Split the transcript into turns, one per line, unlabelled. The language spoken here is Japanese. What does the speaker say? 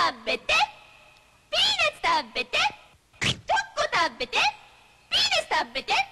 食べて、ピーナッツ食べて、チョコ食べて、ピーナッツ食べて。